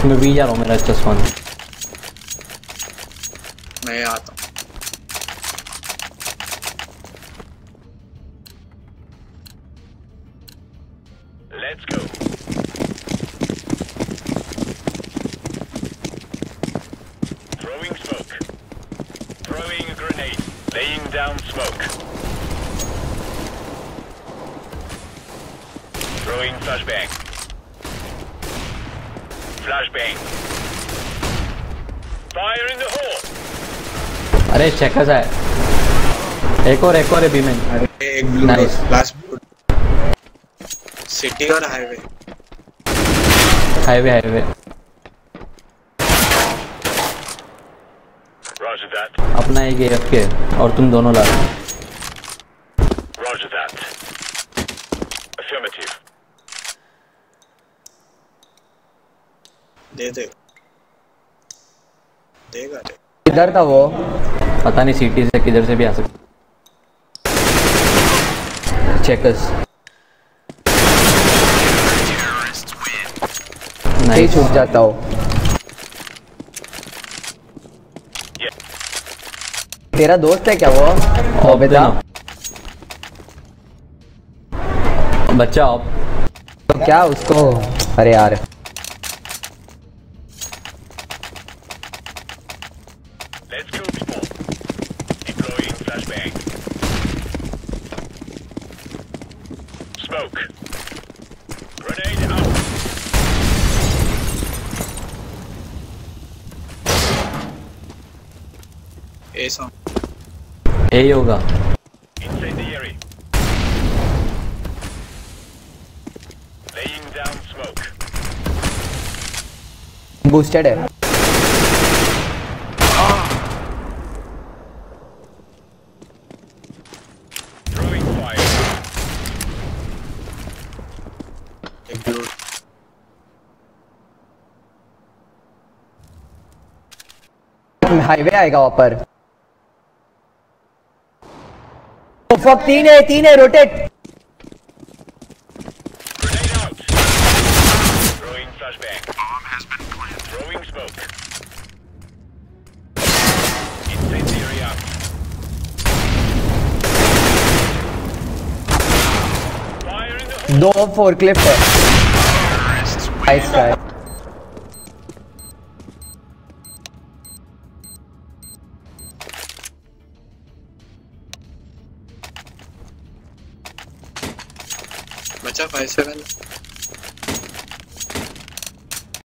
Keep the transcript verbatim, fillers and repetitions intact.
मैं भी जा रहा हूँ, मेरा अच्छा स्पॉन। मैं आता हूँ। Let's go. Throwing smoke. Throwing a grenade. Laying down smoke. Throwing flashbang. Flashbang. Fire in the hole. अरे चेकर्स है, एक और एक और है बीमेन। अरे एक blue Nice. Last blue. City और highway. Highway highway. Roger that. अपना एक एफ के और तुम दोनों ला। Roger that. Affirmative. दे दे। देगा दे। किधर था वो? पता नहीं, सिटी से किधर से भी आ सकता। चेकर्स नहीं छूट जाता हो। Yeah. तेरा दोस्त है क्या वो? ओ बेटा बच्चा आप तो क्या उसको? अरे यार Let's go, people. Deploying flashbang. Smoke. Grenade out. A song. A ही होगा। Incendiary. Laying down smoke. Boosted है। Throwing fire. एक ब्लू। हाईवे आएगा वहाँ पर। फक तीन है, तीन है, rotate. Grenade out. Throwing flashbang. Bomb has been planted. Throwing smoke. Incendiary out. Fire in the hole. दो फोर क्लिप है। Nice guy. बचा फाइव सेवन।